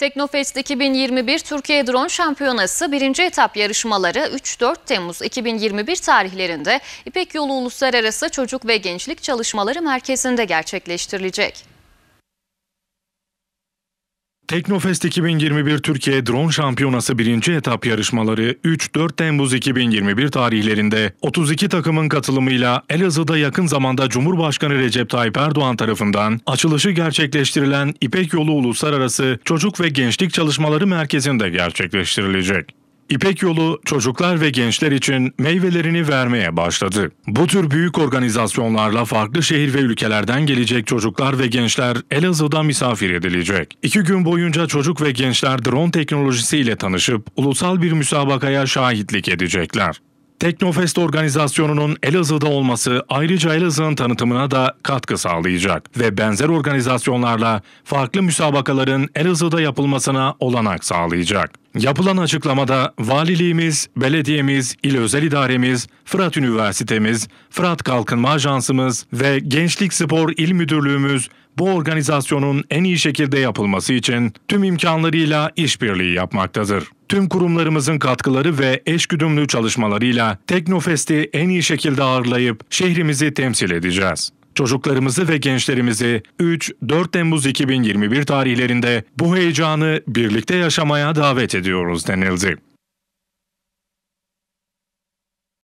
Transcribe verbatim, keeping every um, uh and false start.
Teknofest iki bin yirmi bir Türkiye Drone Şampiyonası birinci etap yarışmaları üç dört Temmuz iki bin yirmi bir tarihlerinde İpek Yolu Uluslararası Çocuk ve Gençlik Çalışmaları Merkezi'nde gerçekleştirilecek. Teknofest iki bin yirmi bir Türkiye Drone Şampiyonası birinci etap yarışmaları üç dört Temmuz iki bin yirmi bir tarihlerinde otuz iki takımın katılımıyla Elazığ'da yakın zamanda Cumhurbaşkanı Recep Tayyip Erdoğan tarafından açılışı gerçekleştirilen İpek Yolu Uluslararası Çocuk ve Gençlik Çalışmaları Merkezi'nde gerçekleştirilecek. İpek Yolu çocuklar ve gençler için meyvelerini vermeye başladı. Bu tür büyük organizasyonlarla farklı şehir ve ülkelerden gelecek çocuklar ve gençler Elazığ'da misafir edilecek. İki gün boyunca çocuk ve gençler drone teknolojisiyle tanışıp ulusal bir müsabakaya şahitlik edecekler. Teknofest organizasyonunun Elazığ'da olması ayrıca Elazığ'ın tanıtımına da katkı sağlayacak ve benzer organizasyonlarla farklı müsabakaların Elazığ'da yapılmasına olanak sağlayacak. Yapılan açıklamada valiliğimiz, belediyemiz, il özel idaremiz, Fırat Üniversitemiz, Fırat Kalkınma Ajansımız ve Gençlik Spor İl Müdürlüğümüz bu organizasyonun en iyi şekilde yapılması için tüm imkanlarıyla işbirliği yapmaktadır. Tüm kurumlarımızın katkıları ve eşgüdümlü çalışmalarıyla Teknofest'i en iyi şekilde ağırlayıp şehrimizi temsil edeceğiz. Çocuklarımızı ve gençlerimizi üç dört Temmuz iki bin yirmi bir tarihlerinde bu heyecanı birlikte yaşamaya davet ediyoruz denildi.